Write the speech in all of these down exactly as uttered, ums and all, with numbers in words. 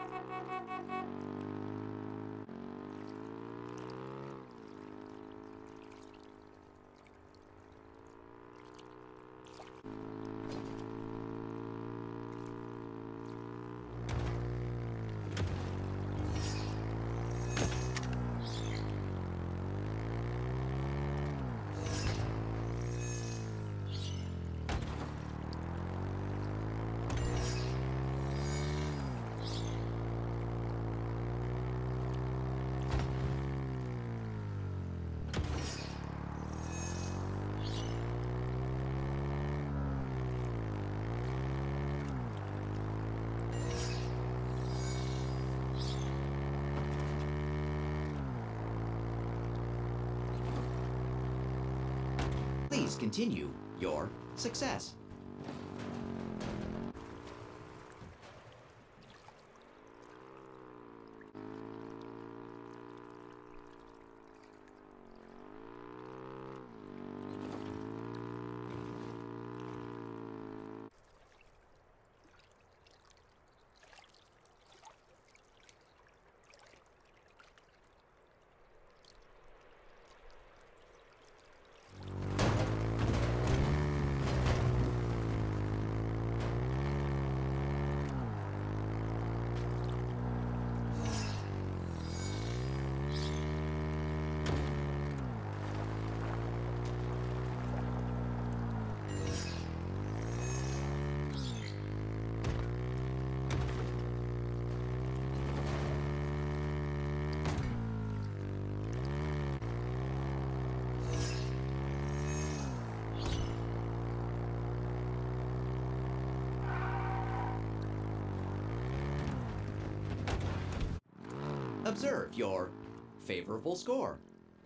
Please continue your success. Observe your favorable score.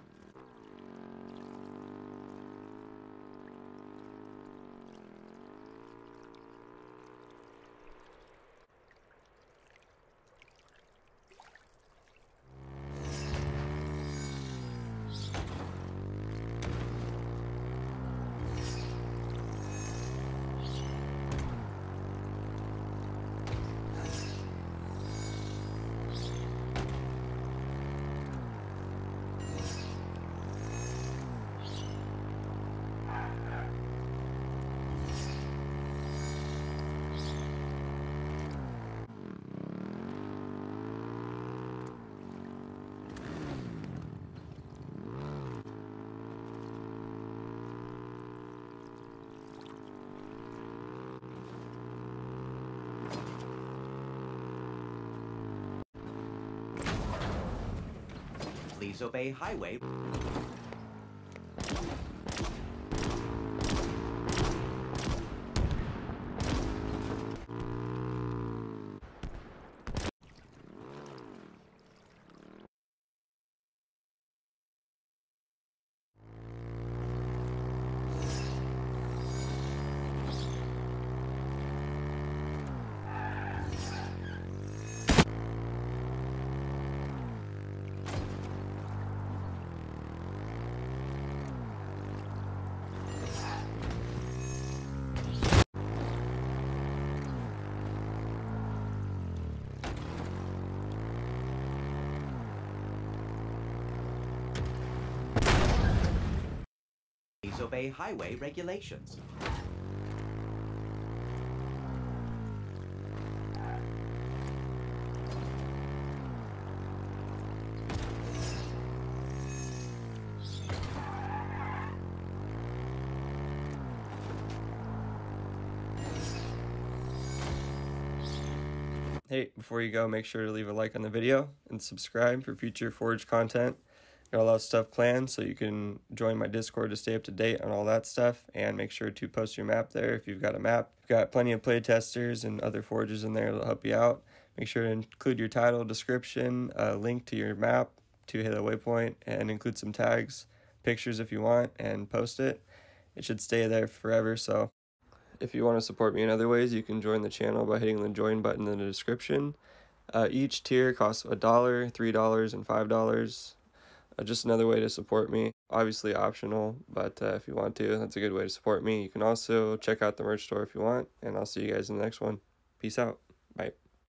Please obey highway. Please obey highway regulations. Hey, before you go, make sure to leave a like on the video and subscribe for future Forge content. Got a lot of stuff planned, so you can join my Discord to stay up to date on all that stuff, and make sure to post your map there if you've got a map. We've got plenty of playtesters and other forges in there that'll help you out. Make sure to include your title, description, a link to your map to hit a waypoint, and include some tags, pictures if you want, and post it. It should stay there forever, so if you want to support me in other ways, you can join the channel by hitting the join button in the description. Uh, each tier costs a dollar, three dollars, and five dollars. Uh, just another way to support me. Obviously optional, but uh, if you want to, that's a good way to support me. You can also check out the merch store if you want, and I'll see you guys in the next one. Peace out. Bye.